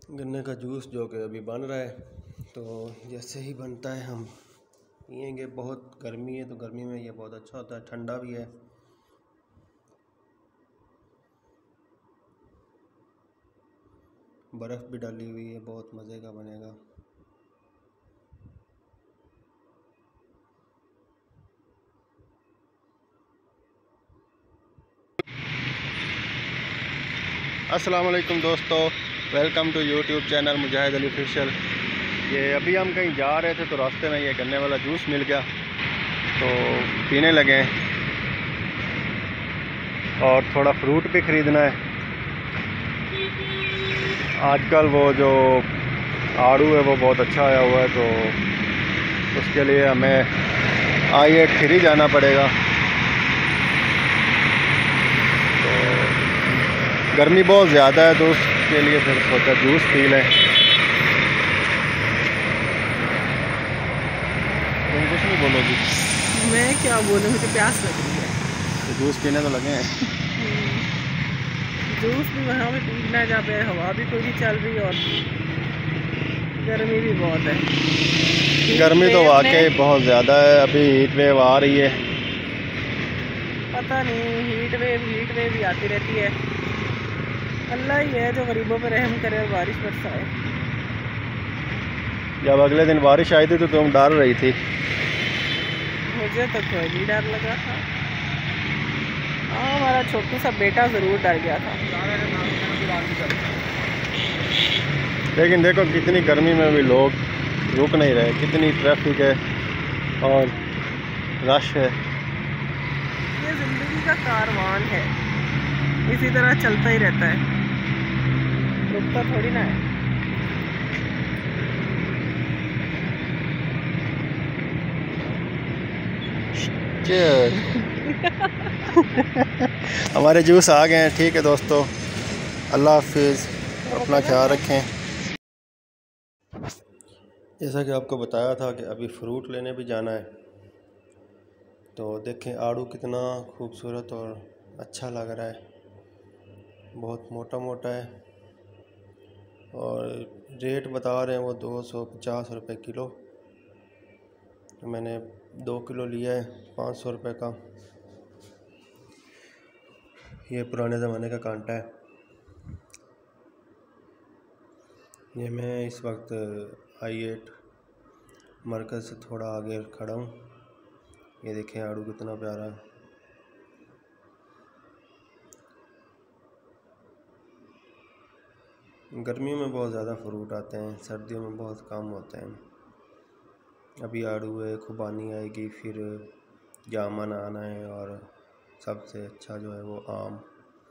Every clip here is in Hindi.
गन्ने का जूस जो कि अभी बन रहा है, तो जैसे ही बनता है हम पियेंगे। बहुत गर्मी है तो गर्मी में ये बहुत अच्छा होता है, ठंडा भी है। बर्फ़ भी डाली हुई है, बहुत मज़े का बनेगा। अस्सलाम वालेकुम दोस्तों, welcome to YouTube channel Mujahid Ali official. ये अभी हम कहीं जा रहे थे तो रास्ते में ये गन्ने वाला जूस मिल गया तो पीने लगे और थोड़ा फ्रूट भी ख़रीदना है। आजकल वो जो आड़ू है वो बहुत अच्छा आया हुआ है, तो उसके लिए हमें I83 जाना पड़ेगा। गर्मी बहुत ज़्यादा है तो उसके लिए फिर सोचा जूस पी लें। तुम कुछ नहीं बोलोगी? मैं क्या बोलूँ, मुझे प्यास लग रही है। तो जूस पीने तो लगे हैं। जूस भी वहाँ पे पीना जहाँ पे हवा भी कोई नहीं चल रही और गर्मी भी बहुत है। गर्मी तो वाकई बहुत ज़्यादा है। अभी हीट वेव आ रही है। पता नहीं, हीट वेव भी आती रहती है। अल्लाह ही है जो गरीबों पर रहम करे और बारिश बरसाए। जब अगले दिन बारिश आई थी तो तुम डर रही थी। मुझे तो कोई नहीं डर लगा था। हाँ, हमारा छोटू सा बेटा ज़रूर डर गया था। लेकिन देखो कितनी गर्मी में भी लोग रुक नहीं रहे, कितनी ट्रैफिक है और रश है। ये ज़िंदगी का कारवान है, इसी तरह चलता ही रहता है, रुकता थोड़ी ना है। हमारे जूस आ गए हैं। ठीक है दोस्तों, अल्लाह हाफिज़, अपना ख्याल रखें। जैसा कि आपको बताया था कि अभी फ्रूट लेने भी जाना है, तो देखें आड़ू कितना खूबसूरत और अच्छा लग रहा है। बहुत मोटा मोटा है और रेट बता रहे हैं वो 250 रुपये किलो। तो मैंने 2 किलो लिया है 500 रुपये का। ये पुराने ज़माने का कांटा है। ये मैं इस वक्त I8 मरकज़ से थोड़ा आगे खड़ा हूँ। ये देखें आड़ू कितना प्यारा है। गर्मियों में बहुत ज़्यादा फ्रूट आते हैं, सर्दियों में बहुत कम होते हैं। अभी आड़ू है, खुबानी आएगी, फिर जामुन आना है और सबसे अच्छा जो है वो आम।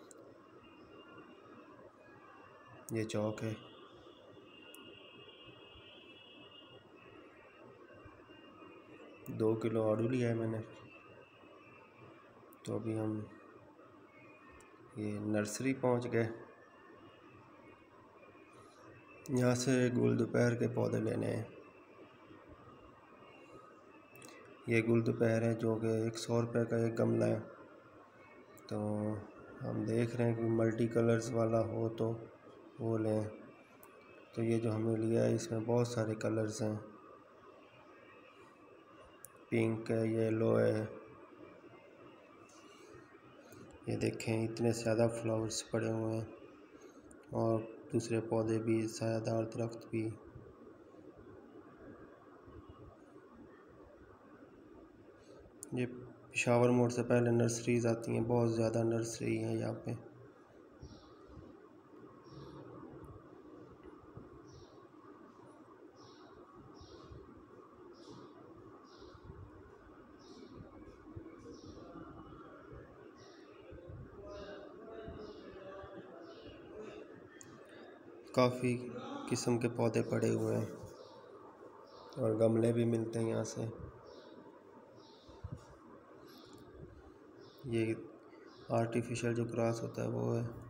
ये चौक है। दो किलो आड़ू लिया है मैंने। तो अभी हम ये नर्सरी पहुंच गए। यहाँ से गुल दोपहर के पौधे लेने हैं। ये गुल दोपहर है जो कि 100 रुपये का एक गमला है। तो हम देख रहे हैं कि मल्टी कलर्स वाला हो तो वो लें। तो ये जो हमने लिया है इसमें बहुत सारे कलर्स हैं, पिंक है, येलो है। ये देखें इतने ज़्यादा फ्लावर्स पड़े हुए हैं और दूसरे पौधे भी, सायादार दरख्त भी। ये पेशावर मोड़ से पहले नर्सरीज़ आती हैं, बहुत ज़्यादा नर्सरी हैं यहाँ पे। काफ़ी किस्म के पौधे पड़े हुए हैं और गमले भी मिलते हैं यहाँ से। ये आर्टिफिशियल जो ग्रास होता है वो है।